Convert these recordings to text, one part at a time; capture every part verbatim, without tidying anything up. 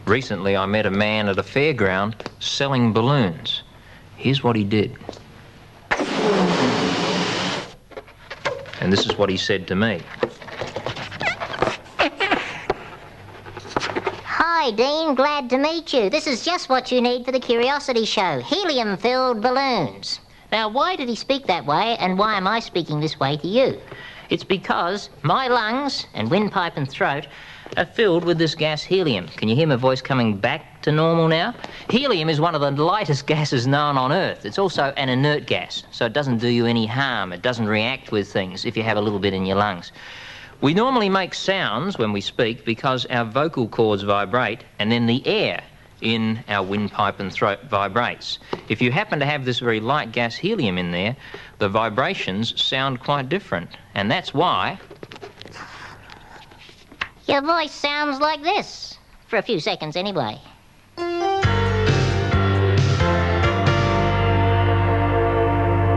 Recently, I met a man at a fairground selling balloons. Here's what he did. And this is what he said to me. Hi, Dean. Glad to meet you. This is just what you need for the Curiosity Show. Helium-filled balloons. Now, why did he speak that way, and why am I speaking this way to you? It's because my lungs and windpipe and throat are filled with this gas helium. Can you hear my voice coming back to normal now? Helium is one of the lightest gases known on Earth. It's also an inert gas, so it doesn't do you any harm. It doesn't react with things if you have a little bit in your lungs. We normally make sounds when we speak because our vocal cords vibrate and then the air in our windpipe and throat vibrates. If you happen to have this very light gas helium in there, the vibrations sound quite different. And that's why your voice sounds like this. For a few seconds anyway.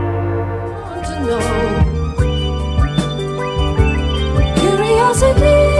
Curiosity.